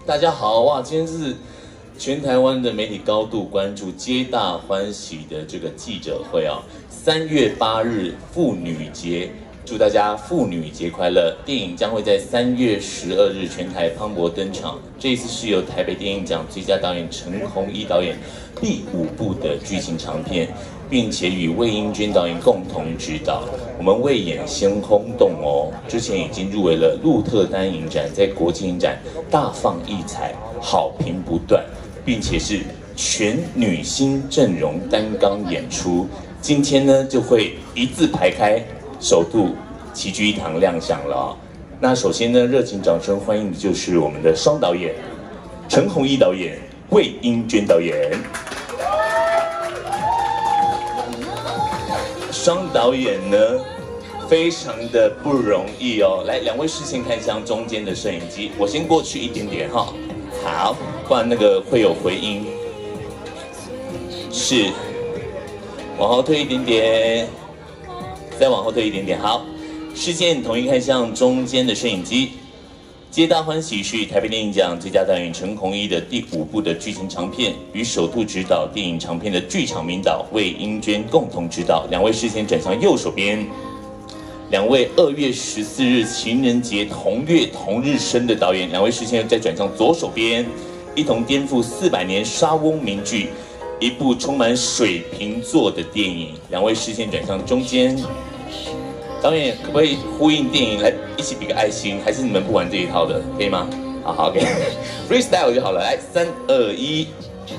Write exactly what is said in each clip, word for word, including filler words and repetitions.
大家好哇！今天是全台湾的媒体高度关注、皆大欢喜的这个记者会啊。三月八日妇女节，祝大家妇女节快乐！电影将会在三月十二日全台磅礴登场。这一次是由台北电影奖最佳导演陈鸿一导演第五部的剧情长片，并且与魏英娟导演共同执导。我们魏演先轰动哦，之前已经入围了鹿特丹影展，在国际影展大放异彩，好评不断，并且是全女星阵容担纲演出。今天呢，就会一字排开，首度齐聚一堂亮相了、哦。那首先呢，热情掌声欢迎的就是我们的双导演陈鸿一导演、魏英娟导演。双导演呢，非常的不容易哦。来，两位视线看向中间的摄影机，我先过去一点点哈。好，不然那个会有回音。是，往后退一点点，再往后退一点点。好，视线统一看向中间的摄影机。皆大欢喜是台北电影奖最佳导演陈鸿一的第五部的剧情长片，与首度执导电影长片的剧场名导魏英娟共同执导。两位视线转向右手边，两位二月十四日情人节同月同日生的导演，两位视线再转向左手边，一同颠覆四百年莎翁名剧，一部充满水瓶座的电影。两位视线转向中间。导演可不可以呼应电影来一起比个爱心？还是你们不玩这一套的，可以吗？好好 ，OK，freestyle 就好了。来，三二一，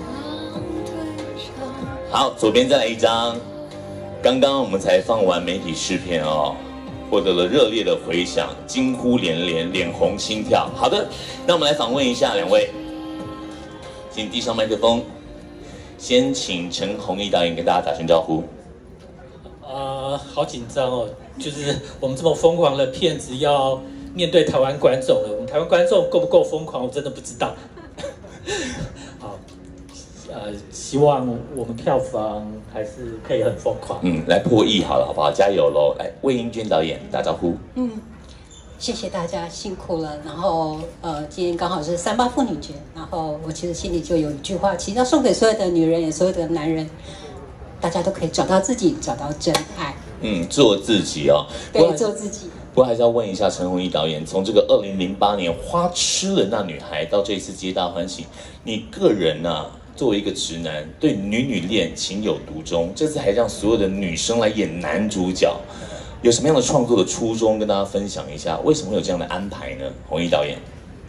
好，左边再来一张。刚刚我们才放完媒体试片哦，获得了热烈的回响，惊呼连连，脸红心跳。好的，那我们来访问一下两位，请递上麦克风。先请陈鸿一导演跟大家打声招呼。 呃，好紧张哦！就是我们这么疯狂的片子要面对台湾观众了，我们台湾观众够不够疯狂，我真的不知道。好，呃，希望我们票房还是可以很疯狂。 嗯，来破亿好了，好不好？加油喽！来，魏英娟导演打招呼。 嗯，谢谢大家辛苦了。然后呃，今天刚好是三八妇女节，然后我其实心里就有一句话，其实要送给所有的女人，也所有的男人。大家都可以找到自己，找到真爱。 嗯，做自己哦。 对，做自己。 不过还是要问一下陈鸿一导演，从这个二零零八年《花痴了那女孩》到这一次《皆大欢喜》，你个人啊，作为一个直男，对女女恋情有独钟，这次还让所有的女生来演男主角，有什么样的创作的初衷跟大家分享一下？为什么会有这样的安排呢？鸿一导演。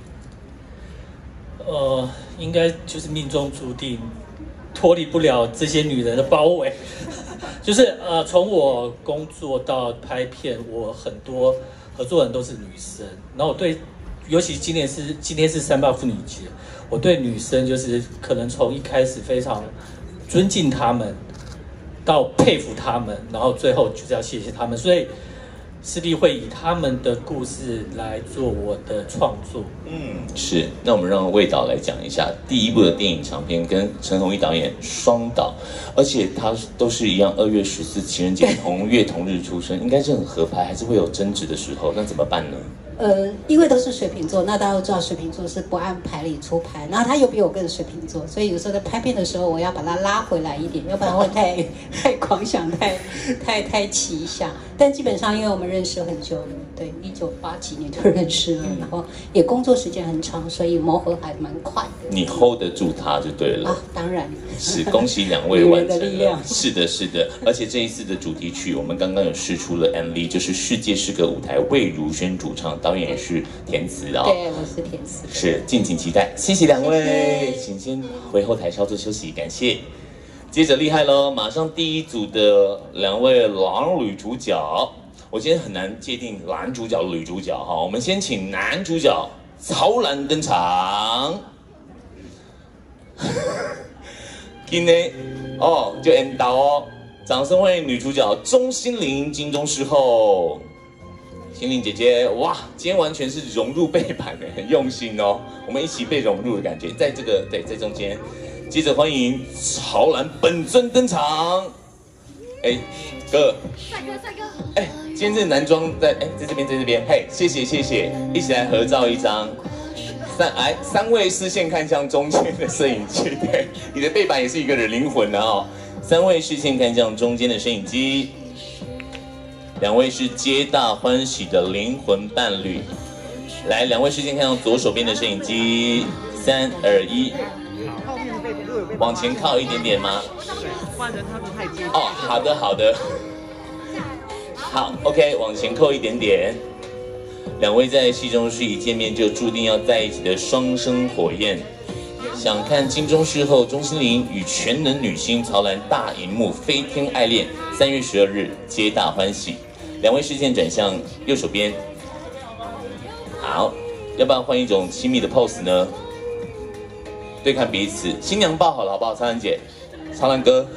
呃，应该就是命中注定。脱离不了这些女人的包围，就是呃，从我工作到拍片，我很多合作人都是女生，然后我对，尤其今年是今天是三八妇女节，我对女生就是可能从一开始非常尊敬她们，到佩服她们，然后最后就是要谢谢她们，所以势必会以他们的故事来做我的创作。 嗯，是。那我们让魏导来讲一下第一部的电影长片，跟陈鸿一导演双导，而且他都是一样，二月十四情人节同月同日出生，应该是很合拍，还是会有争执的时候？那怎么办呢？ 呃，因为都是水瓶座，那大家都知道水瓶座是不按牌理出牌，然后他又比我更水瓶座，所以有时候在拍片的时候，我要把他拉回来一点，要不然会太太狂想、太太太奇想。但基本上，因为我们认识很久了，对，一九八几年就认识了，然后也工作时间很长，所以磨合还蛮快的。 你 hold 得住他就对了啊， 当然是，恭喜两位完成了。 是的，是的，而且这一次的主题曲，我们刚刚有试出了 M V， 就是《世界是个舞台》，魏如萱主唱。导演也是填词的、哦， 对，我是填词， 是，敬请期待。谢谢两位， 谢谢请先回后台稍作休息，感谢。接着厉害喽，马上第一组的两位男女主角，我今天很难界定男主角、女主角哈，我们先请男主角曹兰登场。今天哦，就 end 到哦，掌声欢迎女主角钟欣凌金钟视后。心凌姐姐，哇，今天完全是融入背板的，很用心哦。我们一起被融入的感觉，在这个对在中间。接着欢迎曹兰本尊登场。哎，哥， 帅哥，帅哥。 哎，今天这个男装在哎在这边，在这边，嘿，谢谢谢谢，一起来合照一张。 三来三位视线看向中间的摄影机，对，你的背板也是一个人灵魂的哦。三位视线看向中间的摄影机，两位是皆大欢喜的灵魂伴侣。来，两位视线看向左手边的摄影机，三二一，往前靠一点点吗？ 不然人他不太接。 哦，好的好的，好 ，OK， 往前扣一点点。两位在戏中是一见面就注定要在一起的双生火焰。想看金钟视后钟欣凌与全能女星曹兰大荧幕飞天爱恋，三月十二日皆大欢喜。两位视线转向右手边。好，要不要换一种亲密的 pose 呢？对看彼此，新娘抱好了好不好？曹兰姐，曹兰哥，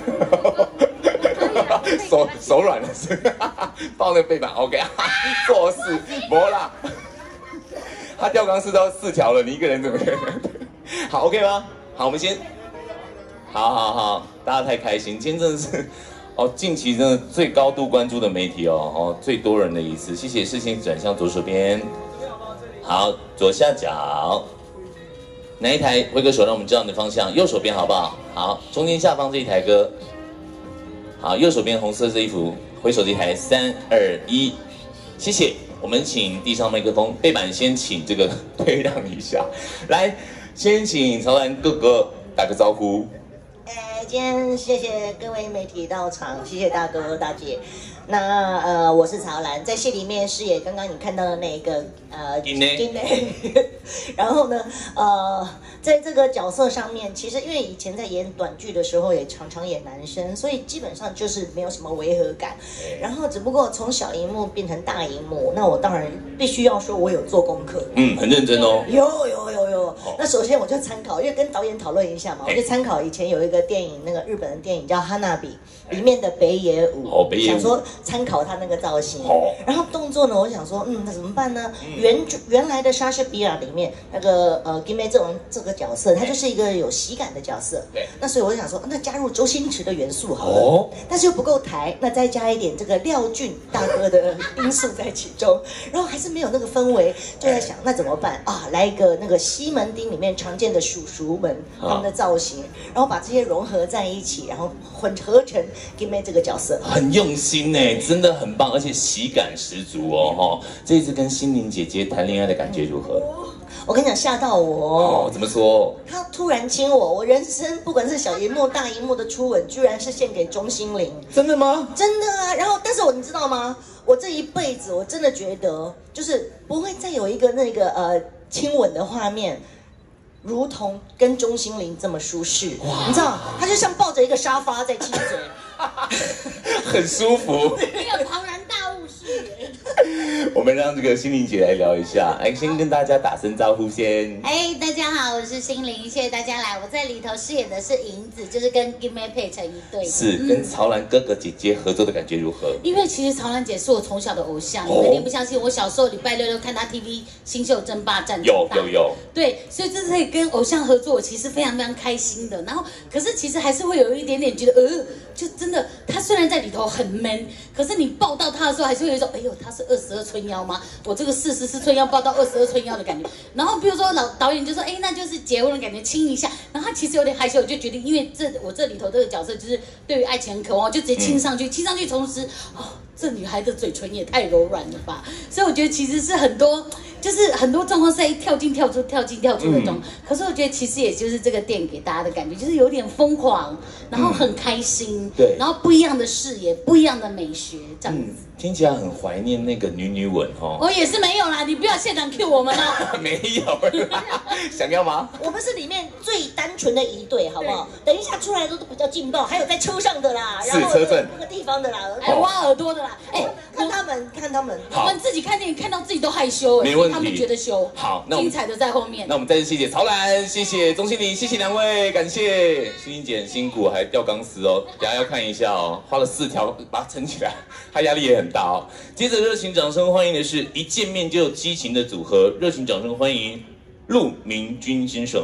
手手软了是，抱那个背板 OK， 做事没啦。他吊钢丝都四条了，你一个人怎么？好 OK 吗？好，我们先，好好好，大家太开心，今天真的是。哦，近期真的最高度关注的媒体哦，哦，最多人的一次，谢谢。视线转向左手边，好，左下角，哪一台挥个手让我们知道你的方向，右手边好不好？好，中间下方这一台歌，好，右手边红色这一幅，挥手这一台，三二一，谢谢。我们请递上麦克风，背板先请这个退让一下，来，先请曹兰哥哥打个招呼。 呃，今天谢谢各位媒体到场，谢谢大哥大姐。那呃，我是曹兰，在戏里面饰演刚刚你看到的那一个呃金内， 金内。然后呢，呃，在这个角色上面，其实因为以前在演短剧的时候也常常演男生，所以基本上就是没有什么违和感。然后只不过从小荧幕变成大荧幕，那我当然必须要说我有做功课。 嗯，很认真哦。 有有有有。那首先我就参考，因为跟导演讨论一下嘛，我就参考以前有一个电影，那个日本的电影叫《哈娜比》里面的北野武， 哦，北野武， 想说参考他那个造型。 哦， 然后动作呢，我想说，嗯，那怎么办呢？原原来的莎士比亚里面那个呃金梅这种这个角色，他就是一个有喜感的角色。 对。 那所以我就想说，那加入周星驰的元素好了， 哦， 但是又不够台，那再加一点这个廖俊大哥的因素在其中，然后还是没有那个氛围，就在想那怎么办啊？来一个那个西门町里面常见的叔叔们他们的造型，然后把这些融合在一起，然后混合成金梅这个角色， 很用心呢，真的很棒，而且喜感十足哦哈！这一次跟心灵姐姐谈恋爱的感觉如何？ 我跟你讲，吓到我哦！怎么说？ 他突然亲我，我人生不管是小荧幕、大荧幕的初吻，居然是献给钟欣凌。 真的吗？ 真的啊！然后，但是我你知道吗？我这一辈子，我真的觉得，就是不会再有一个那个呃亲吻的画面。如同跟钟欣凌这么舒适，你知道，他就像抱着一个沙发在亲嘴， 很舒服。 没有庞然大物是。 我们让这个心灵姐来聊一下，来先跟大家打声招呼先。 哎，大家好，我是心灵，谢谢大家来。我在里头饰演的是银子，就是跟金妹配成一对。 是、嗯、跟曹兰哥哥姐姐合作的感觉如何？ 因为其实曹兰姐是我从小的偶像，你们一定不相信，我小时候礼拜六都看她 T V 新秀争霸战。 有有有。 对，所以这次可以跟偶像合作，我其实非常非常开心的。然后，可是其实还是会有一点点觉得，呃，就真的，他虽然在里头很 man， 可是你抱到他的时候，还是会有一种，哎呦，他是二十二春腰吗？我这个四十四春腰抱到二十二春腰的感觉。然后比如说老导演就说，哎，那就是结婚的感觉，亲一下。然后他其实有点害羞，我就决定，因为这我这里头这个角色就是对于爱情很渴望，我就直接亲上去，亲上去，同时，哦，这女孩的嘴唇也太柔软了吧。所以我觉得其实是很多。就是很多状况是在跳进跳出、跳进跳出的中、嗯，可是我觉得其实也就是这个店给大家的感觉，就是有点疯狂，然后很开心，嗯、对，然后不一样的视野、不一样的美学，这样子、嗯、 听起来很怀念那个女女吻哦。 我也是没有啦，你不要现场 cue 我们啦。 没有啦，想要吗？ 我们是里面最单纯的一对，好不好？等一下出来的都比较劲爆，还有在车上的啦，然后车震那个地方的啦， 还有挖耳朵的啦，哎、欸， 看他们，看他们， 我们自己看电影看到自己都害羞、欸， 没问题。 他们觉得羞， 好，那精彩的在后面。 那我们再次谢谢曹兰，谢谢钟欣凌，谢谢两位，感谢欣凌姐很辛苦，还吊钢丝哦，等下要看一下哦，花了四条把它撑起来，她压力也很大哦。接着热情掌声欢迎的是一见面就有激情的组合，热情掌声欢迎陆明君先生，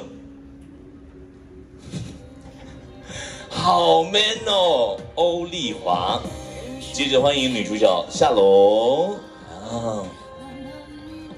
好 man 哦，欧丽华。接着欢迎女主角夏蓉啊。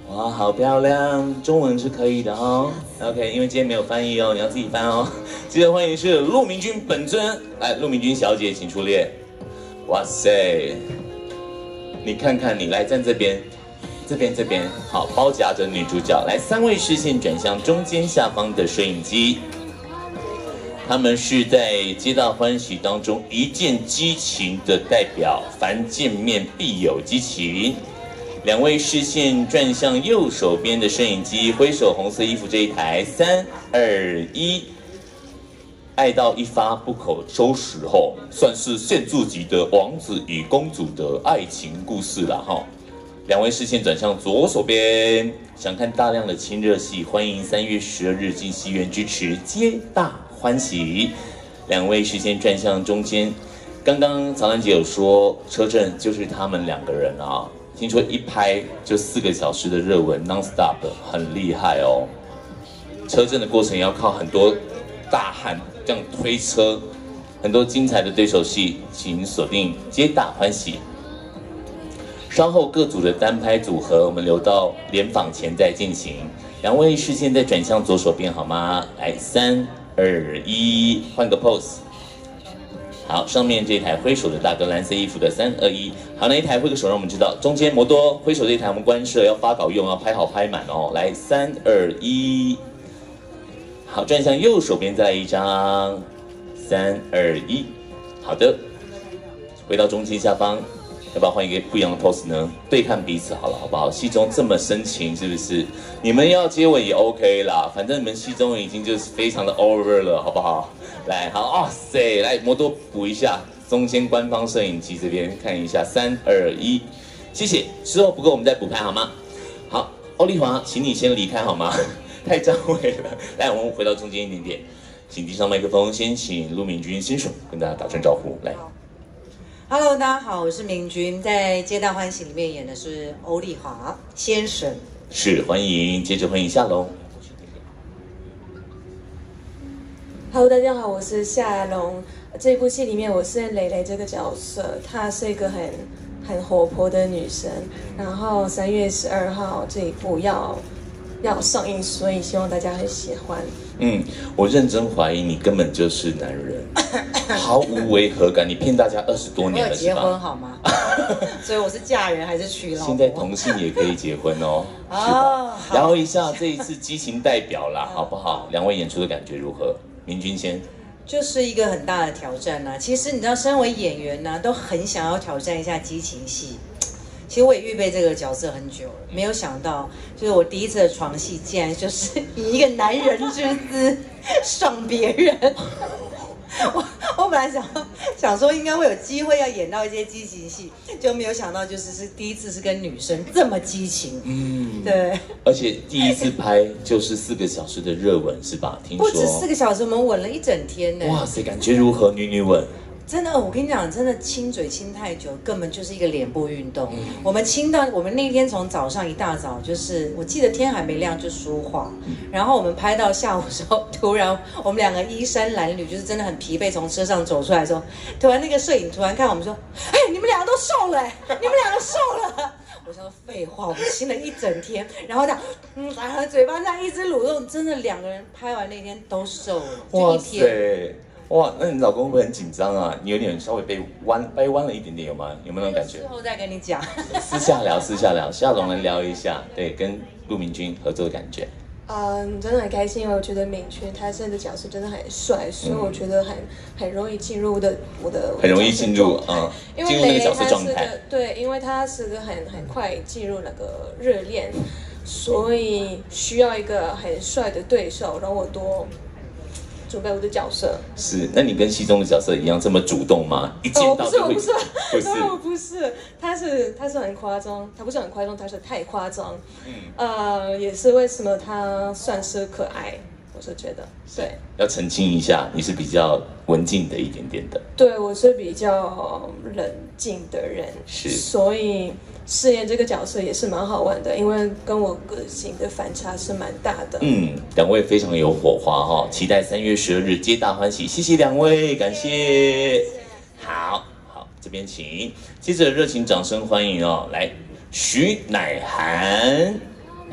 哇，好漂亮！中文是可以的哦。OK， 因为今天没有翻译哦，你要自己翻哦。接着欢迎是陆明君本尊，来，陆明君小姐请出列。哇塞，你看看你来站这边，这边这边，好，包夹着女主角，来，三位视线转向中间下方的摄影机。他们是在《皆大欢喜》当中一见激情的代表，凡见面必有激情。两位视线转向右手边的摄影机，挥手红色衣服这一台，三二一，爱到一发不可收拾后，算是现住级的王子与公主的爱情故事了哈。两位视线转向左手边，想看大量的亲热戏，欢迎三月十二日进戏院支持《皆大欢喜》。两位视线转向中间，刚刚曹兰姐有说车震就是他们两个人啊。听说一拍就四个小时的热吻 ，non stop， 很厉害哦。车震的过程也要靠很多大汉这样推车，很多精彩的对手戏，请锁定《皆大欢喜》。稍后各组的单拍组合，我们留到联访前再进行。两位视线再转向左手边好吗？来，三二一，换个 pose。好，上面这一台挥手的大哥，蓝色衣服的，三二一。好，那一台挥个手，让我们知道。中间摩多挥手这一台，我们关摄要发稿用，要拍好拍满哦。来，三二一。好，转向右手边再来一张，三二一。好的，回到中间下方，要不要换一个不一样的 pose 呢？对看彼此好了，好不好？戏中这么深情，是不是？你们要接吻也 OK 啦，反正你们戏中已经就是非常的 over 了，好不好？来，好，哇塞，来摩多补一下，中间官方摄影机这边看一下，三二一，谢谢。之后不够我们再补拍好吗？好，欧丽华，请你先离开好吗？太占位了。来，我们回到中间一点点，请递上麦克风，先请陆明君先生跟大家打声招呼，来。 Hello， 大家好，我是明君，在《皆大欢喜》里面演的是欧丽华先生。 是，欢迎，接着欢迎夏龙。 Hello， 大家好，我是夏龙。这部戏里面我是蕾蕾这个角色，她是一个很很活泼的女生。然后三月十二号这一部要要上映，所以希望大家很喜欢。 嗯，我认真怀疑你根本就是男人，毫无违和感。你骗大家二十多年了，是吧？ 我有结婚好吗？所以我是嫁人还是娶老婆？ 现在同性也可以结婚哦，是吧？聊一下这一次激情代表啦，好不好？两位演出的感觉如何？明君先。 就是一个很大的挑战呐、啊。其实你知道，身为演员呢、啊，都很想要挑战一下激情戏。其实我也预备这个角色很久了，没有想到，就是我第一次的床戏，竟然就是以一个男人之姿上别人。我我本来想想说应该会有机会要演到一些激情戏，就没有想到就是是第一次是跟女生这么激情。嗯，对。 而且第一次拍就是四个小时的热吻是吧？听说不止四个小时，我们吻了一整天呢。 哇塞，感觉如何？女女吻。 真的，我跟你讲，真的亲嘴亲太久，根本就是一个脸部运动。嗯、我们亲到，我们那天从早上一大早，就是我记得天还没亮就说话，嗯、然后我们拍到下午的时候，突然我们两个衣衫褴褛，就是真的很疲惫，从车上走出来的时候，突然那个摄影突然看我们说：“哎，你们两个都瘦了、欸，你们两个瘦了。”我想说废话，我们亲了一整天，然后这样，嗯，然后嘴巴这样一直蠕动，真的两个人拍完那天都瘦了，就一天。 哇，那你老公会不会很紧张啊？你有点稍微被弯掰弯了一点点，有吗？有没有那种感觉？ 事后再跟你讲。 私下聊，私下聊，夏龙来聊一下，对，跟陆明君合作的感觉。 嗯，真的很开心，因为我觉得敏君他这个角色真的很帅，所以我觉得很很容易进入我的我的很容易进入啊， 因为蕾蕾她是个对，因为她是个很很快进入那个热恋，所以需要一个很帅的对手，让我多准备我的角色。 是，那你跟戏中的角色一样这么主动吗？一见到就会、哦、 不是，不是，不是，不是，他是他是很夸张，他不是很夸张，他是太夸张。嗯，呃，也是为什么他算是可爱，我是觉得，对。 要澄清一下，你是比较文静的一点点的。 对，我是比较冷静的人， 是， 所以饰演这个角色也是蛮好玩的，因为跟我个性的反差是蛮大的。 嗯，两位非常有火花哈、哦，期待三月十二日皆大欢喜，谢谢两位，感谢。好好，这边请，接着热情掌声欢迎哦，来徐乃涵。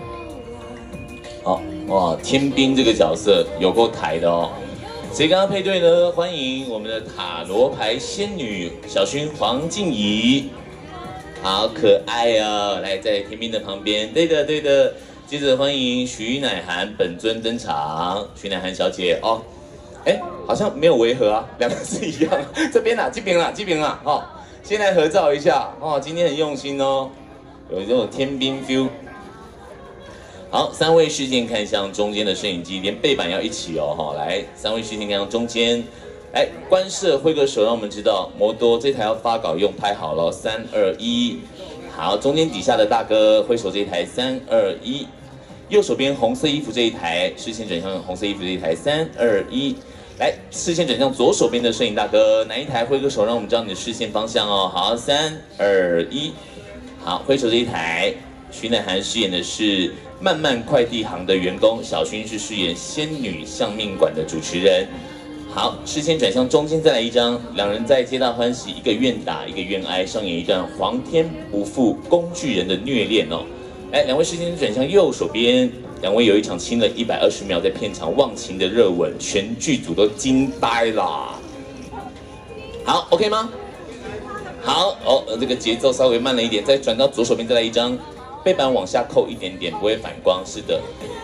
哇，天兵这个角色有够台的哦。谁跟他配对呢？欢迎我们的塔罗牌仙女小薰黄静怡，好可爱哦！来，在天兵的旁边，对的对的。接着欢迎徐乃涵本尊登场，徐乃涵小姐哦。哎，好像没有违和啊，两个是一样。这边啦，这边啦，这边啦，哦，先来合照一下哦。今天很用心哦，有这种天兵 feel。好，三位视线看向中间的摄影机，连背板要一起哦，哈。来，三位视线看向中间，来观摄挥个手，让我们知道摩多这台要发稿用，拍好了，三二一。好，中间底下的大哥挥手这一台，三二一。右手边红色衣服这一台，视线转向红色衣服这一台，三二一。来，视线转向左手边的摄影大哥，哪一台挥个手，让我们知道你的视线方向哦。好，三二一，好，挥手这一台。徐乃涵饰演的是漫漫快递行的员工，小薰是饰演仙女相命馆的主持人。好，视线转向中间，再来一张，两人在皆大欢喜，一个愿打，一个愿挨，上演一段皇天不负工具人的虐恋哦。来，两位视线转向右手边。两位有一场亲了一百二十秒，在片场忘情的热吻，全剧组都惊呆啦。好 ，OK 吗？好哦，这个节奏稍微慢了一点，再转到左手边，再来一张，背板往下扣一点点，不会反光。是的。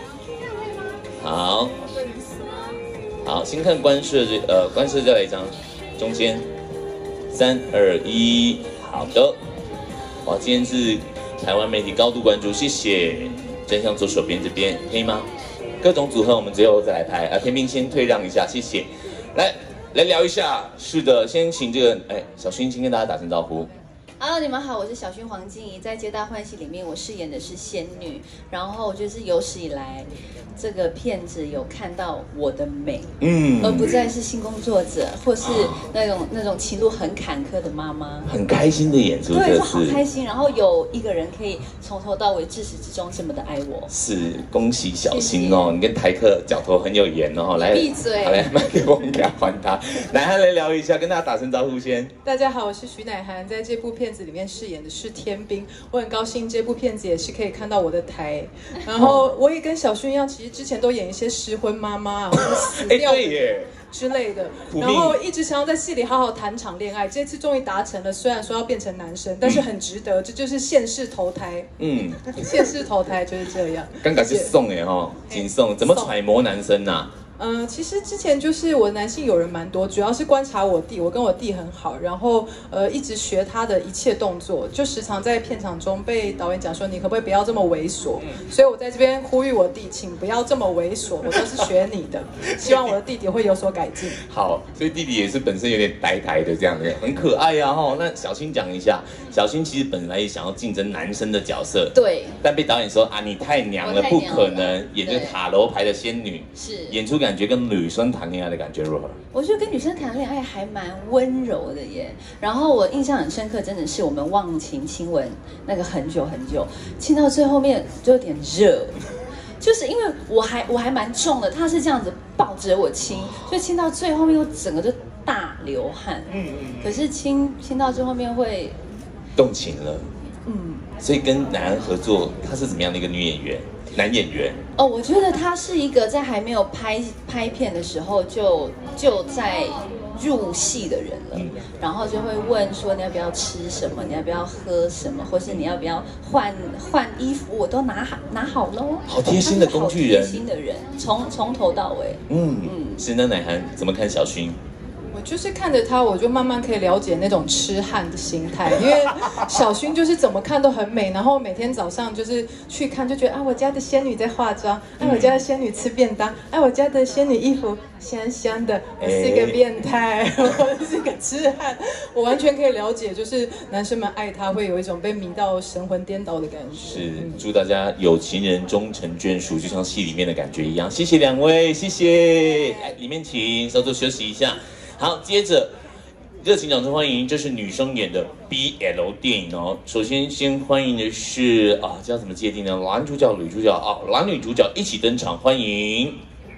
好，好，先看观摄这呃观摄再来一张，中间，三二一，好的。哇，今天是台湾媒体高度关注，谢谢。转向左手边这边可以吗？各种组合我们最后再来拍啊。天兵先退让一下，谢谢。来来聊一下，是的，先请这个哎小薰先跟大家打声招呼。 Hello， 你们好，我是小薰黄静怡，在《皆大欢喜》里面我饰演的是仙女，然后就是有史以来这个片子有看到我的美，嗯，而不再是性工作者或是那种、哦、那种情路很坎坷的妈妈， 很开心的演出， 对，就好开心。然后有一个人可以从头到尾至始至终这么的爱我， 是恭喜小薰哦，你跟台客角头很有缘哦，来闭嘴， 好来麦克风给他还他，乃涵来聊一下，跟大家打声招呼先。 大家好，我是徐乃涵，在这部片子里面饰演的是天兵，我很高兴这部片子也是可以看到我的台，然后我也跟小薰一样，其实之前都演一些失婚妈妈啊，或者死掉的之类的，然后一直想要在戏里好好谈场恋爱，这次终于达成了。虽然说要变成男生，但是很值得，这就是现世投胎。嗯，现世投胎就是这样。 刚刚是送哎哈，仅送，怎么揣摩男生呐、啊？ 嗯、呃，其实之前就是我男性友人蛮多，主要是观察我弟，我跟我弟很好，然后呃一直学他的一切动作，就时常在片场中被导演讲说你可不可以不要这么猥琐，所以我在这边呼吁我弟，请不要这么猥琐，我都是学你的，希望我的弟弟会有所改进。 好，所以弟弟也是本身有点呆呆的这样的，很可爱啊哈。那小薰讲一下，小薰其实本来也想要竞争男生的角色， 对， 但被导演说啊你太娘了，不可能演这个塔罗牌的仙女，是演出感。感觉跟女生谈恋爱的感觉如何？ 我觉得跟女生谈恋爱还蛮温柔的耶。然后我印象很深刻，真的是我们忘情亲吻那个很久很久，亲到最后面就有点热，就是因为我还我还蛮重的，他是这样子抱着我亲，所以亲到最后面我整个就大流汗。嗯嗯。可是亲亲到最后面会动情了。嗯。所以跟乃涵合作，她是怎么样的一个女演员？男演员哦，我觉得他是一个在还没有拍拍片的时候就就在入戏的人了，嗯、然后就会问说你要不要吃什么，你要不要喝什么，或是你要不要换换衣服，我都拿好拿好喽。 好贴心的工具人， 贴心的人，从从头到尾。嗯嗯，是那乃涵怎么看小薰？ 我就是看着他，我就慢慢可以了解那种痴汉的心态，因为小薰就是怎么看都很美，然后每天早上就是去看，就觉得啊，我家的仙女在化妆，啊，我家的仙女吃便当，啊，我家的仙女衣服香香的，我是一个变态，我是一个痴汉，我完全可以了解，就是男生们爱他会有一种被迷到神魂颠倒的感觉。 是，祝大家有情人终成眷属，就像戏里面的感觉一样。谢谢两位，谢谢。来，里面请稍作休息一下。好，接着热情掌声欢迎，这是女生演的 B L 电影哦。首先先欢迎的是啊，这要怎么界定呢？男主角、女主角啊，男女主角一起登场，欢迎。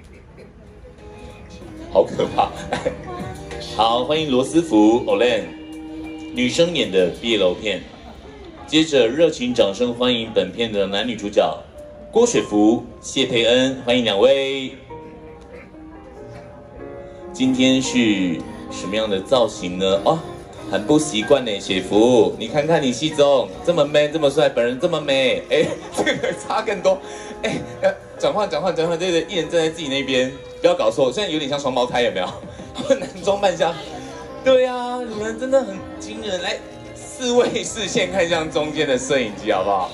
好可怕！好，欢迎罗斯福 Olen， 女生演的 B L 片。接着热情掌声欢迎本片的男女主角郭雪芙、谢佩恩，欢迎两位。今天是什么样的造型呢？哦，很不习惯呢，雪芙，你看看你西总这么 man 这么帅，本人这么美，哎，这个差更多。哎，呃，转换转换转换，对对，一人站在自己那边，不要搞错，现在有点像双胞胎，有没有？男装扮相，对啊，你们真的很惊人。来，四位视线看向中间的摄影机，好不好？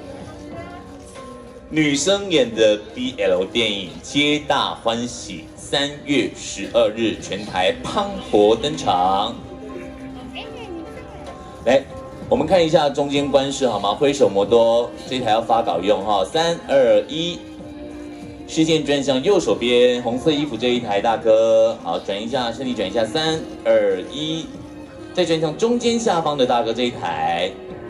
女生演的 B L 电影《皆大欢喜》。三月十二日，全台磅礴登场。来，我们看一下中间官视好吗？挥手摩多，这台要发稿用哈。三二一，视线转向右手边，红色衣服这一台大哥，好，转一下，身体转一下。三二一，再转向中间下方的大哥这一台。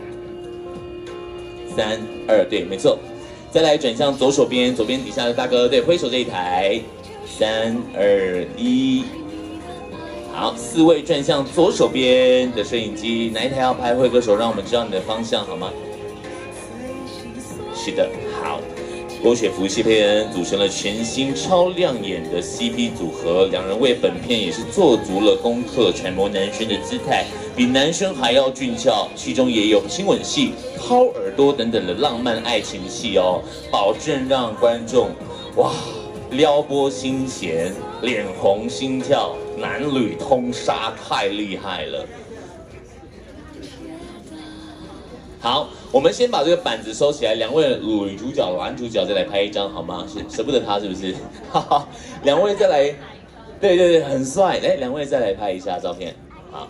三二，对，没错。再来转向左手边，左边底下的大哥，对，挥手这一台。三二一，好，四位转向左手边的摄影机，哪一台要拍会歌手，让我们知道你的方向好吗？是的，好。郭雪芙、谢佩恩组成了全新超亮眼的 C P 组合，两人为本片也是做足了功课，揣摩男生的姿态，比男生还要俊俏，其中也有亲吻戏、掏耳朵等等的浪漫爱情戏哦，保证让观众哇！撩拨心弦，脸红心跳，男女通杀，太厉害了！好，我们先把这个板子收起来，两位女主角、男主角再来拍一张好吗？是舍不得他是不是？哈哈，两位再来，对对对，很帅！来，两位再来拍一下照片，好，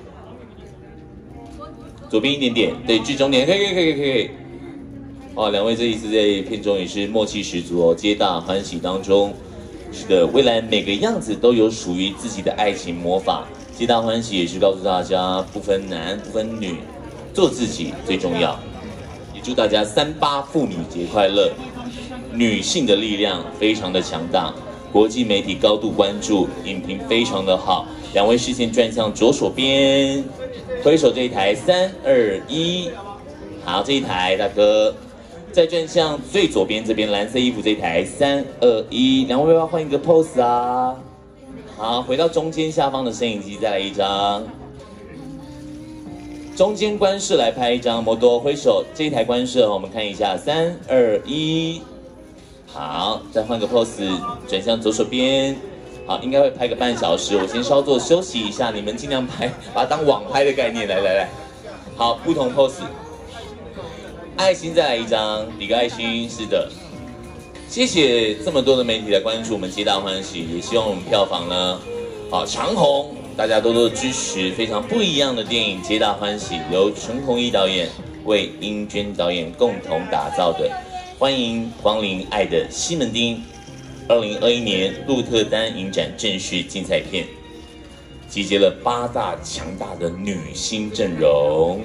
左边一点点，对，至中点，可以可以可以可以可以。哦，两位这一次在片中也是默契十足哦，皆大欢喜当中。是的，未来每个样子都有属于自己的爱情魔法。皆大欢喜也是告诉大家，不分男不分女，做自己最重要。也祝大家三八妇女节快乐！女性的力量非常的强大，国际媒体高度关注，影评非常的好。两位视线转向左手边，挥手这一台，三二一，好，这一台大哥。再转向最左边这边蓝色衣服这一台，三二一，两位要不要换一个 pose 啊？好，回到中间下方的摄影机，再来一张。中间官视来拍一张，摩多挥手，这一台官视我们看一下，三二一，好，再换个 pose， 转向左手边。好，应该会拍个半小时，我先稍作休息一下，你们尽量拍，把它当网拍的概念，来来来，好，不同 pose。爱心再来一张，比个爱心，是的，谢谢这么多的媒体来关注我们皆大欢喜，也希望我们票房呢，好长红，大家多多支持，非常不一样的电影《皆大欢喜》，由陈鸿毅导演为英娟导演共同打造的，欢迎光临爱的西门町，二零二一年鹿特丹影展正式竞赛片，集结了八大强大的女星阵容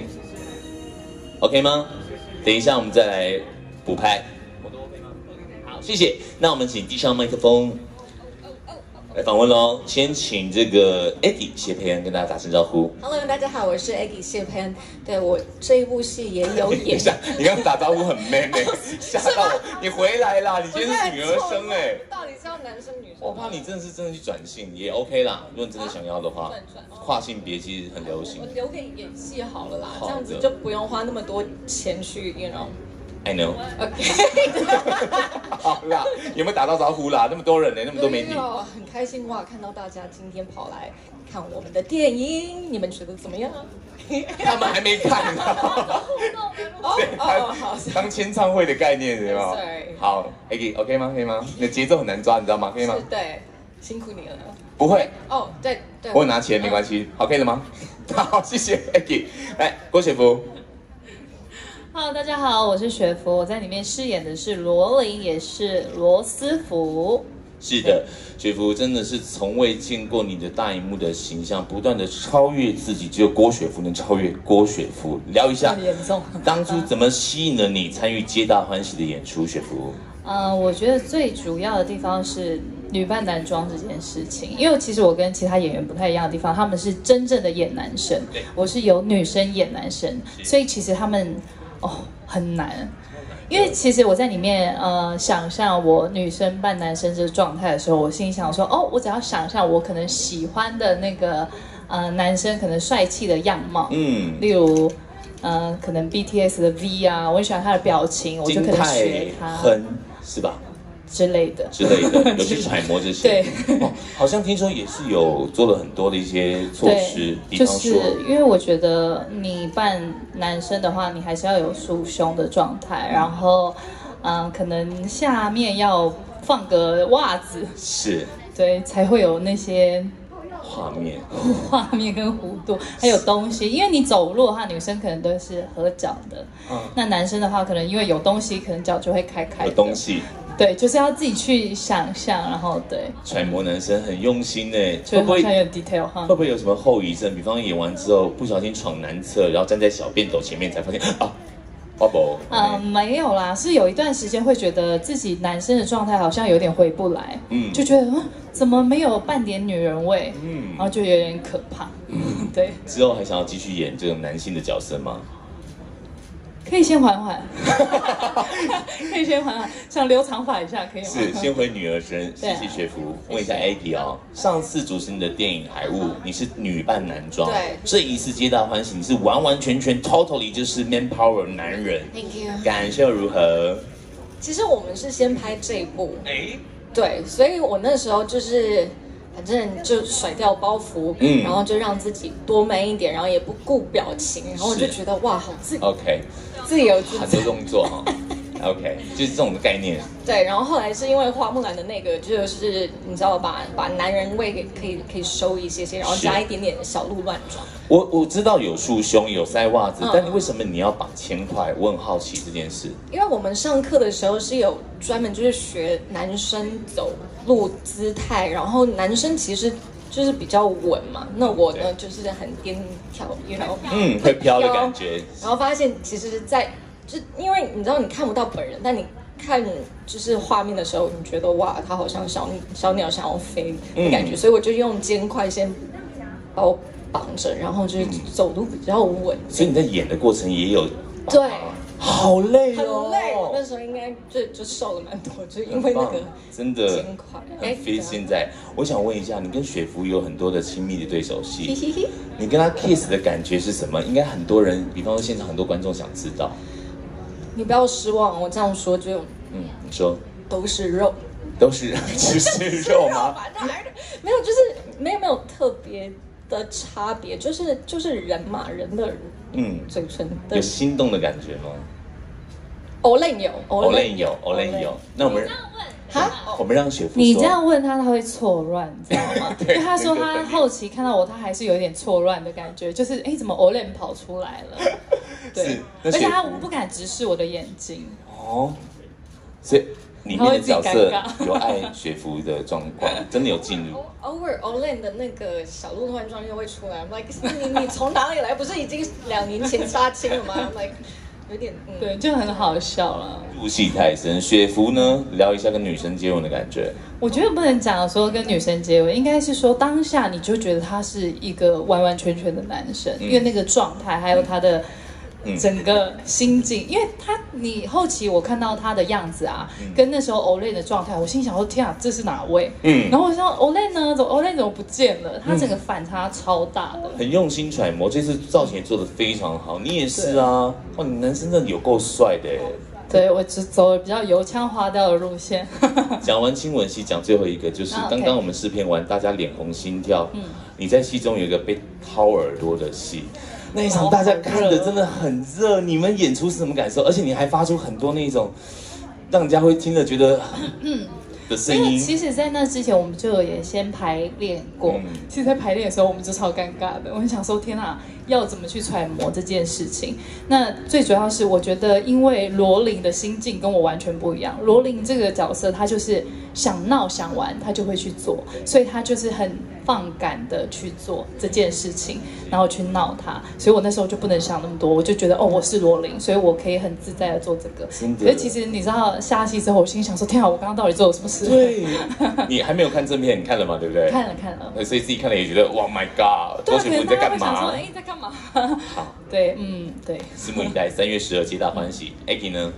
，OK 吗？等一下，我们再来补拍。好，谢谢。那我们请递上麦克风来访问喽。先请这个 Eddie 谢佩恩跟大家打声招呼。 Hello， 大家好，我是 Eddie 谢佩恩。对我这一部戏也有演。 你刚刚打招呼很 man 哎、欸，吓到我！你回来啦！你今天是女儿生哎、欸。 到底是要男生女生？ 我怕你真的是真的去转性也 OK 啦。如果你真的想要的话，跨性别其实很流行。 我留给演戏好了啦，这样子就不用花那么多钱去 ，you know。I know。OK 。好啦，有没有打到招呼啦？那么多人呢、欸，那么多媒体。 很开心哇，看到大家今天跑来看我们的电影，你们觉得怎么样？ 他们还没看呢。对，他当签唱会的概念，对吗？好 ，Aggie OK 吗？可以吗？你的节奏很难抓，你知道吗？可以吗？ 是，对，辛苦你了。 不会。 哦，对对。 我拿钱没关系，好，可以了吗？好，谢谢 Aggie。来，郭雪芙。 Hello， 大家好，我是雪芙，我在里面饰演的是罗琳，也是罗斯福。 是的，雪芙真的是从未见过你的大荧幕的形象，不断的超越自己，只有郭雪芙能超越郭雪芙。聊一下， 很严重。 当初怎么吸引了你参与《皆大欢喜》的演出？雪芙， 呃，我觉得最主要的地方是女扮男装这件事情，因为其实我跟其他演员不太一样的地方，他们是真正的演男生，我是由女生演男生，所以其实他们哦很难。 因为其实我在里面呃想象我女生扮男生这个状态的时候，我心里想说，哦，我只要想象我可能喜欢的那个呃男生可能帅气的样貌，嗯，例如呃可能 B T S 的 V 啊，我很喜欢他的表情，我就可能学他， 哼，是吧？ 之类的之类的，有去揣摩这些。 对、 哦，好像听说也是有做了很多的一些措施，比方说， 就是因为我觉得你扮男生的话，你还是要有束胸的状态，然后，嗯、呃，可能下面要放个袜子， 是， 对，才会有那些画面、 画面跟弧度，还有东西。因为你走路的话，女生可能都是合脚的，嗯，那男生的话，可能因为有东西，可能脚就会开开的。 有东西。 对，就是要自己去想象，然后对揣摩男生很用心呢， 会不会有 detail 哈？ 会不会有什么后遗症？比方演完之后不小心闯男厕，然后站在小便斗前面才发现啊，花宝。 嗯，没有啦，是有一段时间会觉得自己男生的状态好像有点回不来，嗯，就觉得嗯怎么没有半点女人味，嗯，然后就有点可怕，嗯，对。 之后还想要继续演这种男性的角色吗？ 可以先缓缓，可以先缓缓，想留长发一下可以吗？ 是，先回女儿身，谢谢学福。问一下 Aki 哦，上次主持你的电影《海雾》，你是女扮男装， 对。 这一次皆大欢喜，你是完完全全 totally 就是 man power 男人。 Thank you。 感受如何？ 其实我们是先拍这一部，哎，对，所以我那时候就是。反正就甩掉包袱，嗯，然后就让自己多 man 一点，然后也不顾表情，然后我就觉得哇，好自 OK， 自由自在， 很多动作哈，OK， 就是这种的概念。 对，然后后来是因为花木兰的那个，就是你知道把把男人味给可以可以收一些些，然后加一点点小鹿乱撞。 我我知道有束胸有塞袜子，嗯、但你为什么你要绑铅块？我很好奇这件事。 因为我们上课的时候是有专门就是学男生走路姿态，然后男生其实就是比较稳嘛，那我呢就是很颠跳，you know， 嗯，会飘的感觉。 然后发现其实在，就因为你知道你看不到本人，但你看就是画面的时候，你觉得哇，他好像小小鸟想要飞的感觉，嗯、所以我就用肩块先把我绑着，然后就是走路比较稳。 所以你在演的过程也有对。 好累哦， 很累。我那时候应该就就瘦了蛮多，就因为那个真的肩块。 很 fit。现在我想问一下，你跟雪芙有很多的亲密的对手戏，你跟他 kiss 的感觉是什么？应该很多人，比方说现场很多观众想知道。 你不要失望，我这样说就嗯，你说都是肉， 都是只是肉吗？ 没有，就是没有没有特别的差别，就是就是人嘛，人的嗯嘴唇有心动的感觉吗？ 欧蕾有， 欧蕾有，欧蕾有。那我们哈，我们让雪芙说。 你这样问他，他会错乱，你知道吗？因为他说他后期看到我，他还是有点错乱的感觉，就是哎，怎么欧蕾跑出来了？对，而且他不敢直视我的眼睛。哦， 所以里面的角色有爱雪芙的状况，真的有进入。 偶尔 Olen 的那个小鹿乱撞又会出来 ，I'm like 你你从哪里来？不是已经两年前杀青了吗 ？I'm like 有点、嗯、 对，就很好笑了。 入戏太深，雪芙呢？聊一下跟女生接吻的感觉。 我觉得不能讲说跟女生接吻，应该是说当下你就觉得他是一个完完全全的男生，嗯、因为那个状态还有他的。整个心境，因为他你后期我看到他的样子啊，嗯、跟那时候 Olen 的状态，我心想说天啊，这是哪位？嗯，然后我想 Olen 呢，怎么 Olen 怎么不见了？他整个反差超大的， 很用心揣摩，这次造型也做得非常好。你也是啊，哇，你男生真的有够帅的耶。 对，我只走了比较油腔滑调的路线。 讲完亲吻戏，讲最后一个就是刚刚我们试片完，大家脸红心跳。嗯，你在戏中有一个被掏耳朵的戏。那一场大家看的真的很热，你们演出是什么感受？而且你还发出很多那种让人家会听了觉得嗯的声音。 其实，在那之前我们就也先排练过。嗯、其实，在排练的时候，我们就超尴尬的。我很想说，天啊，要怎么去揣摩这件事情？那最主要是，我觉得因为罗琳的心境跟我完全不一样。罗琳这个角色，他就是想闹想玩，他就会去做，所以他就是很放感的去做这件事情，然后去闹他。所以我那时候就不能想那么多，我就觉得哦，我是罗琳，所以我可以很自在的做这个。可是其实你知道下戏之后，我心想说，天啊，我刚刚到底做了什么事？ 对，你还没有看正片，你看了吗？对不对？ 看了看了。 所以自己看了也觉得，哇 ，My God， 郭雪芙你在干嘛？ 哎，在干嘛？好，对，嗯，对。 拭目以待，三月十二，皆大欢喜。Aki 呢？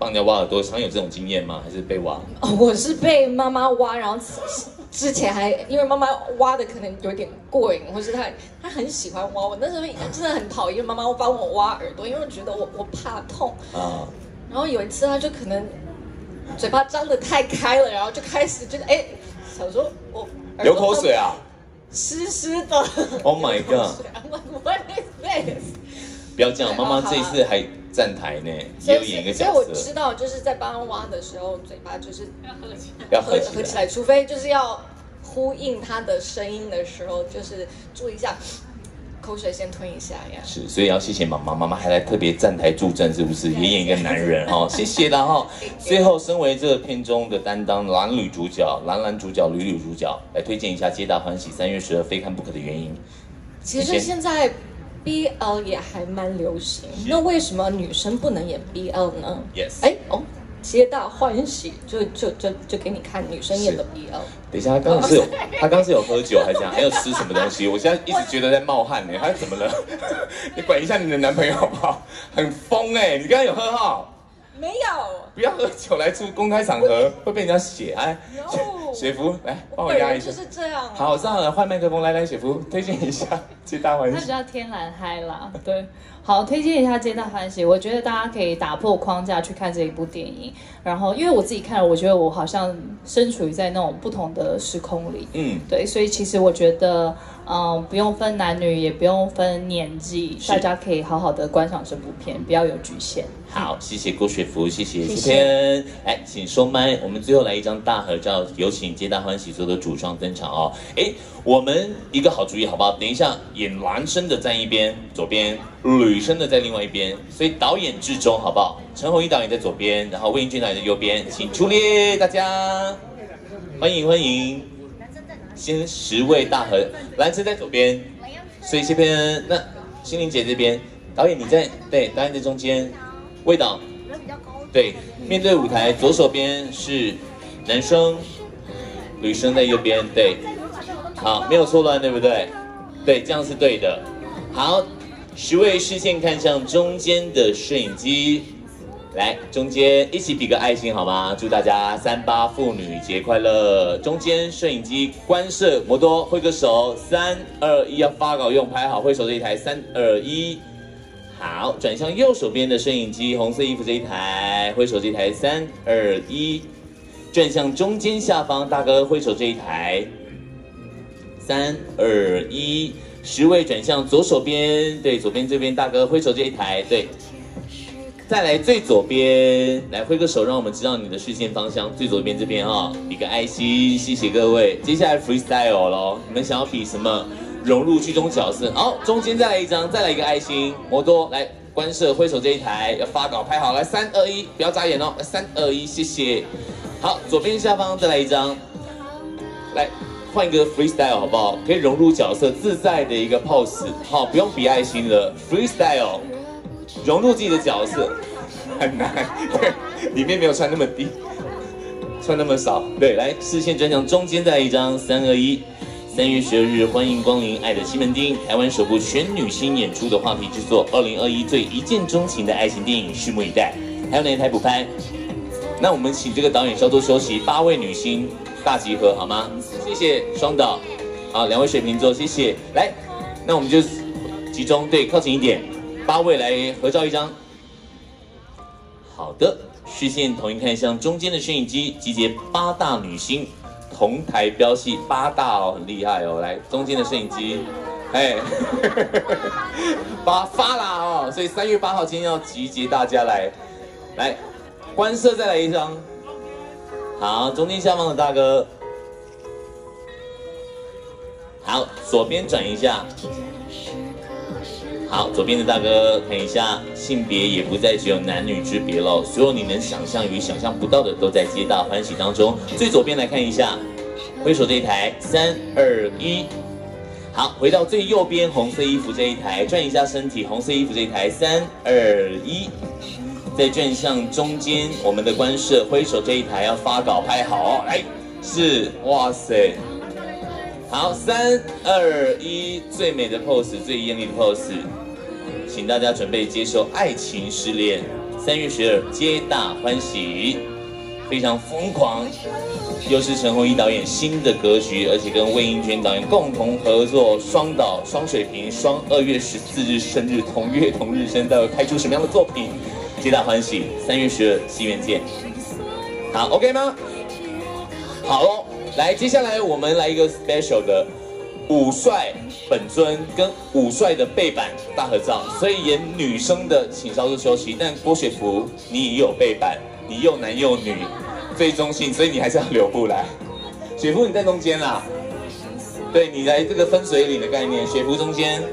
帮人家挖耳朵，常有这种经验吗？还是被挖？ 哦，我是被妈妈挖，然后之前还因为妈妈挖的可能有点过瘾，或是她她很喜欢挖我，那时候真的很讨厌妈妈帮我挖耳朵，因为我觉得我我怕痛啊。然后有一次她就可能嘴巴张得太开了，然后就开始就是哎，想说我流口水啊， 湿湿的。 Oh my god！ I'm like what is this？ 不要这样，妈妈这一次还站台呢，也有演一个角色。 所以我知道，就是在帮他挖的时候，嘴巴就是要合起来， 要合起来， 合起来，除非就是要呼应他的声音的时候，就是注意一下，口水先吞一下呀。 是，所以要谢谢妈妈，妈妈还来特别站台助阵，是不是？也演一个男人哈，谢谢啦哈。最后，身为这个片中的担当男女主角、男男主角、女女主角，来推荐一下《皆大欢喜》三月十二非看不可的原因。 其实现在 B L 也还蛮流行，那为什么女生不能演 B L 呢 ？Yes， 哎哦，皆大欢喜，就就就就给你看女生演的 B L。 等一下，他刚刚是有，他刚刚是有喝酒还是这样？还有吃什么东西？我现在一直觉得在冒汗呢，他怎么了？你管一下你的男朋友好不好？很疯哎，你刚刚有喝哈？ 没有， 不要喝酒来出公开场合，会被人家写。哎，雪芙来帮我压一下。 就是这样、啊。 好，我上来换麦克风，来来，雪芙推荐一下《皆大欢喜》。 它比较天然嗨啦，对。好，推荐一下《皆大欢喜》，我觉得大家可以打破框架去看这一部电影。然后，因为我自己看了，我觉得我好像身处于在那种不同的时空里。嗯，对，所以其实我觉得，嗯，不用分男女，也不用分年纪，大家可以好好的观赏这部片，不要有局限。 好，谢谢郭雪芙，谢谢谢天。哎，请收麦，我们最后来一张大合照，有请《皆大欢喜》所有的主创登场哦。哎，我们一个好主意好不好？等一下演男生的站一边，左边；女生的在另外一边。所以导演至中好不好？陈鸿毅导演在左边，然后魏英俊导演在右边，请出列，大家欢迎欢迎。先十位大合，男生在左边，所以这边那心灵姐这边，导演你在对，导演在中间。魏导，对，面对舞台，左手边是男生，女生在右边，对，好，没有错乱，对不对？对，这样是对的。好，十位视线看向中间的摄影机，来，中间一起比个爱心好吗？祝大家三八妇女节快乐！中间摄影机关摄，摩多挥个手，三二一，要发稿用，拍好，挥手这一台，三二一。好，转向右手边的摄影机，红色衣服这一台，挥手这一台，三二一。转向中间下方，大哥挥手这一台，三二一。十位转向左手边，对，左边这边大哥挥手这一台，对。再来最左边，来挥个手，让我们知道你的视线方向。最左边这边哈、哦，比个爱心，谢谢各位。接下来 freestyle 咯，你们想要比什么？融入剧中角色。好，中间再来一张，再来一个爱心。摩多来关摄挥手这一台，要发稿拍好，来三二一，不要眨眼哦，三二一，谢谢。好，左边下方再来一张，来换一个 freestyle 好不好？可以融入角色，自在的一个 pose。好，不用比爱心了 ，freestyle， 融入自己的角色很难，对，里面没有穿那么低，穿那么少。对，来视线转向中间再来一张，三二一。三月十二日，欢迎光临《爱的西门町》，台湾首部全女星演出的话题制作，二零二一最一见钟情的爱情电影，拭目以待。还有哪一台补拍？那我们请这个导演稍作休息，八位女星大集合好吗？谢谢双导，好，两位水瓶座，谢谢。来，那我们就集中，对，靠近一点，八位来合照一张。好的，视线投影看向中间的摄影机，集结八大女星。同台飙戏八大哦，很厉害哦！来，中间的摄影机，哎，发发啦哦！所以三月八号今天要集结大家来，来，关摄再来一张。好，中间下方的大哥，好，左边转一下。好，左边的大哥看一下，性别也不再只有男女之别喽，所有你能想象与想象不到的都在皆大欢喜当中。最左边来看一下，挥手这一台，三二一。好，回到最右边红色衣服这一台，转一下身体，红色衣服这一台，三二一。再转向中间我们的关摄，挥手这一台要发稿拍好哦，来，是，哇塞。好，三二一，最美的 pose， 最艳丽的 pose。请大家准备接受爱情失恋， 三月十二皆大欢喜，非常疯狂，又是陈鸿仪导演新的格局，而且跟魏英娟导演共同合作，双导双水平，双二月十四日生日，同月同日生，到底拍出什么样的作品？皆大欢喜，三月十二戏院见。好 ，OK 吗？好哦，来，接下来我们来一个 special 的武帅本尊跟武帅的背板大合照，所以演女生的请稍作休息。但郭雪芙你也有背板，你又男又女，最中性，所以你还是要留步来。雪芙你在中间啦，对你来这个分水岭的概念，雪芙中间。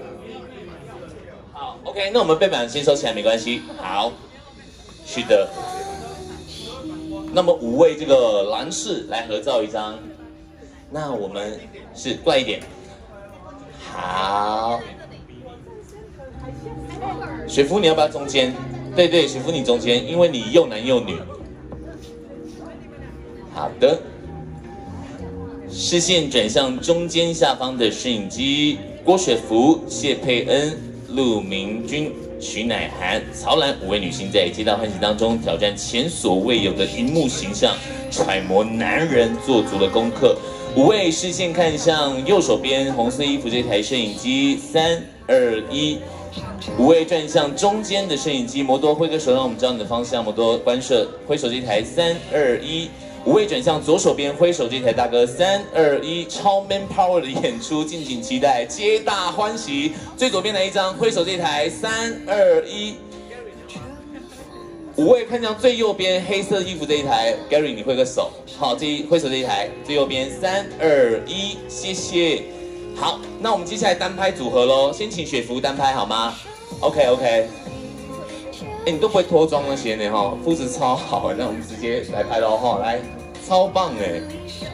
好 ，OK， 那我们背板先收起来没关系。好，是的。那么五位这个男士来合照一张，那我们是过来一点。好，雪芙你要不要中间？对对，雪芙你中间，因为你又男又女。好的，视线转向中间下方的摄影机，郭雪芙、谢佩恩、陆明君、徐乃涵、曹兰五位女星在皆大欢喜当中挑战前所未有的荧幕形象，揣摩男人，做足了功课。五位视线看向右手边红色衣服这台摄影机，三二一。五位转向中间的摄影机，摩多挥个手让我们知道你的方向，摩多关摄挥手这台，三二一。五位转向左手边挥手这台大哥，三二一，超 man power 的演出，敬请期待，皆大欢喜。最左边来一张，挥手这台，三二一。五位看向最右边黑色衣服这一台 ，Gary 你挥个手，好，这一挥手这一台最右边，三二一，谢谢。好，那我们接下来单拍组合喽，先请雪芙单拍好吗 ？OK OK。哎，你都不会脱妆那些呢哈，肤质超好，那我们直接来拍喽哈，来，超棒哎！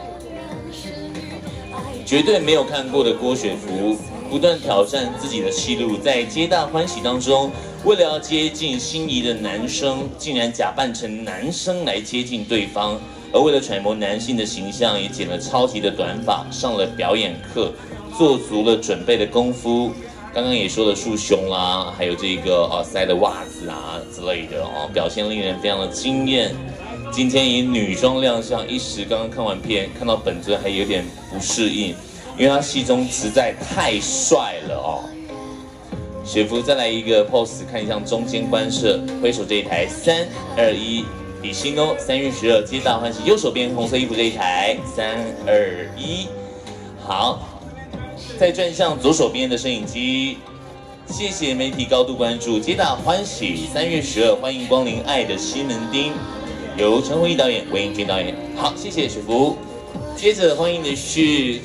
绝对没有看过的郭雪芙，不断挑战自己的戏路，在皆大欢喜当中，为了要接近心仪的男生，竟然假扮成男生来接近对方，而为了揣摩男性的形象，也剪了超级的短发，上了表演课，做足了准备的功夫。刚刚也说了束胸啦，还有这个哦塞的袜子啊之类的哦，表现令人非常的惊艳。今天以女装亮相，一时刚刚看完片，看到本尊还有点不适应，因为他戏中实在太帅了哦。雪芙再来一个 pose， 看向中间观摄，挥手这一台，三二一，比心哦。三月十二，皆大欢喜，右手边红色衣服这一台，三二一，好。再转向左手边的摄影机，谢谢媒体高度关注，皆大欢喜。三月十二，欢迎光临《爱的西门町》，由陈鸿仪导演、魏英娟导演。好，谢谢雪芙。接着欢迎的是，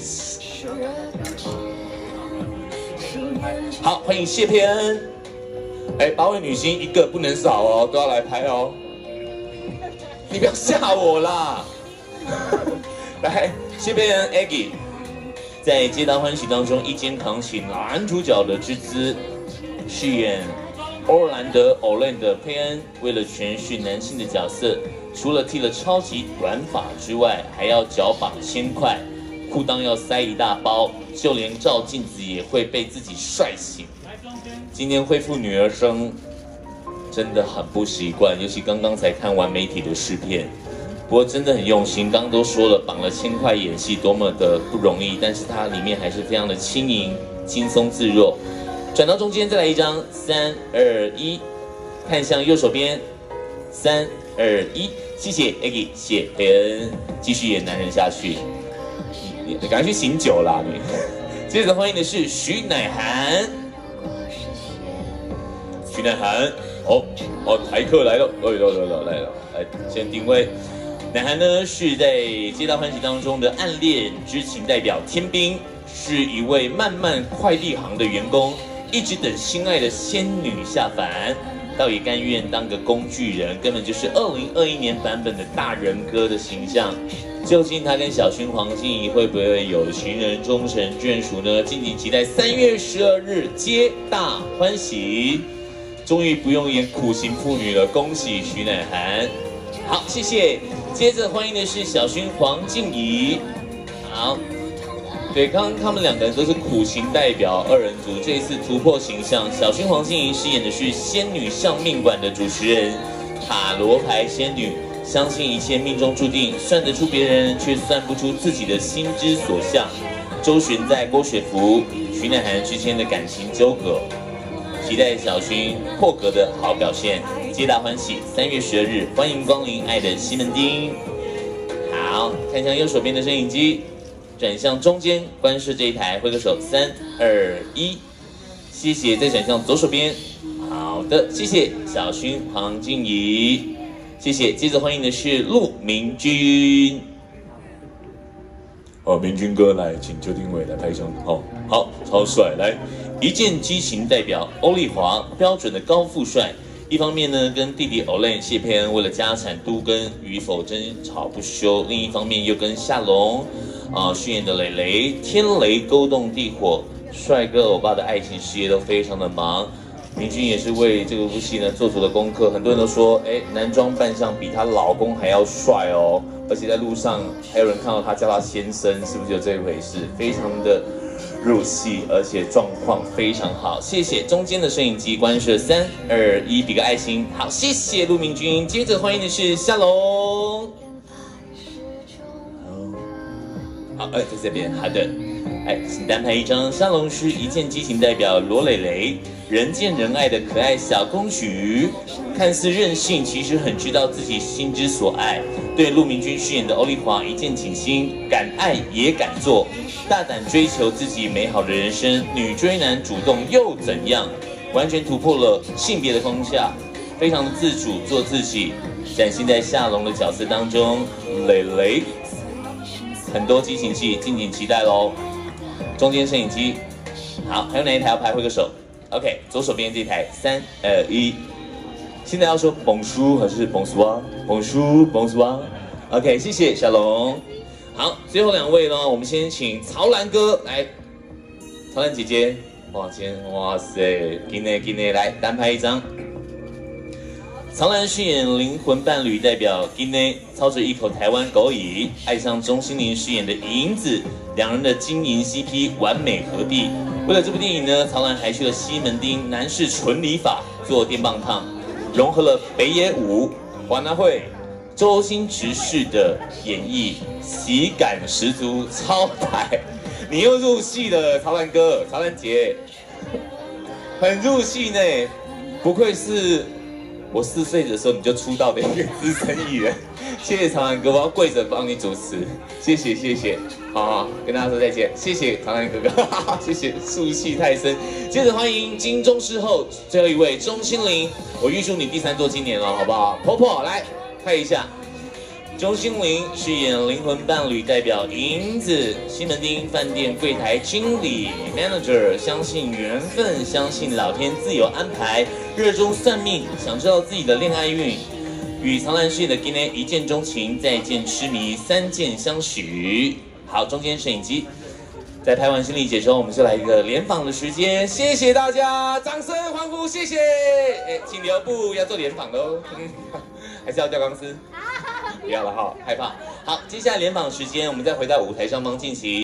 好，欢迎谢佩恩。哎，八位女星一个不能少哦，都要来拍哦。你不要吓我啦！来，谢佩恩 Aggie。在皆大欢喜当中，一肩扛起男主角的之姿，饰演欧兰德 Orlando 的佩恩，为了诠释男性的角色，除了剃了超级短发之外，还要脚绑铅块，裤裆要塞一大包，就连照镜子也会被自己帅醒。今天恢复女儿声，真的很不习惯，尤其刚刚才看完媒体的试片。不过真的很用心，刚刚都说了，绑了铅块演戏多么的不容易，但是它里面还是非常的轻盈、轻松自若。转到中间再来一张，三二一，看向右手边，三二一，谢谢 Aggie， 谢佩恩，继续演男人下去，你你赶快去醒酒啦你。接着欢迎的是徐乃涵，徐乃涵，哦哦，台客来了，哦来了来了来了，来先定位。乃涵呢是在皆大欢喜当中的暗恋知情代表天兵，是一位漫漫快递行的员工，一直等心爱的仙女下凡，倒也甘愿当个工具人，根本就是二零二一年版本的大人哥的形象。究竟他跟小薰黄静怡会不会有情人终成眷属呢？敬请期待三月十二日皆大欢喜，终于不用演苦行妇女了，恭喜徐乃涵。好，谢谢。接着欢迎的是小薰黄静怡，好， 对，刚刚他们两个人都是苦情代表二人组，这一次突破形象，小薰黄心怡饰演的是仙女上命馆的主持人，塔罗牌仙女，相信一切命中注定，算得出别人，却算不出自己的心之所向。周旋在郭雪芙、徐乃涵之间的感情纠葛，期待小薰破格的好表现，皆大欢喜。三月十二日，欢迎光临爱的西门町。好，看向右手边的摄影机。转向中间，观视这一台，挥个手，三二一，谢谢。再转向左手边，好的，谢谢小薰黄静怡，谢谢。接着欢迎的是陆明君，哦，明君哥来，请邱定伟来拍一张，好、哦，好，超帅，来，一见激情代表欧丽华，标准的高富帅。一方面呢，跟弟弟 Olen 谢佩恩为了家产都跟与否争吵不休；另一方面又跟夏龙啊饰演的蕾蕾天雷勾动地火，帅哥欧巴的爱情事业都非常的忙。明君也是为这个部戏呢做足了功课，很多人都说，哎，男装扮相比她老公还要帅哦，而且在路上还有人看到她叫他先生，是不是有这一回事？非常的入戏，而且状况非常好，谢谢。中间的摄影机观视，三二一，比个爱心。好，谢谢陆明君。接着欢迎的是夏龙。好，哎，在这边，好的。哎，请单拍一张。夏龙是一见激情代表罗蕾蕾，人见人爱的可爱小公举，看似任性，其实很知道自己心之所爱。对陆明君饰演的欧丽华一见倾心，敢爱也敢做。大胆追求自己美好的人生，女追男主动又怎样？完全突破了性别的框架，非常的自主，做自己，展现在夏龙的角色当中。蕾蕾，很多激情戏，敬请期待喽。中间摄影机，好，还有哪一台要拍？挥个手。OK， 左手边这台，三二一。现在要说 Bonjour 还是 Bonsoir？Bonjour Bonsoir。OK， 谢谢小龙。好，最后两位呢，我们先请曹兰哥来，曹兰姐姐，哇，今天哇塞，今天今天来单拍一张。曹兰饰演灵魂伴侣代表今天操着一口台湾狗椅，爱上钟欣凌饰演的银子，两人的金银 C P 完美合璧。为了这部电影呢，曹兰还去了西门町男士纯理发做电棒烫，融合了北野武、黄南惠、周星驰式的演绎，喜感十足，超台！你又入戏了，曹兰哥、曹兰姐，很入戏呢，不愧是我四岁的时候你就出道的一个资深艺人。谢谢曹兰哥，我要跪着帮你主持，谢谢谢谢，好好跟大家说再见，谢谢曹兰哥哥，谢谢，入戏太深。接着欢迎金钟视后最后一位钟欣凌，我预祝你第三座今年了，好不好？婆婆来。看一下，钟欣凌饰演灵魂伴侣代表银子，西门町饭店柜台经理 manager， 相信缘分，相信老天自有安排，热衷算命，想知道自己的恋爱运。与曹兰饰演的 Gine 一见钟情，再见痴迷，三见相许。好，中间摄影机。在拍完心理解之后，我们就来一个联访的时间，谢谢大家，掌声欢呼，谢谢。哎，请留步，要做联访喽，还是要叫钢丝？不要了哈，害怕。好，接下来联访时间，我们再回到舞台上方进行。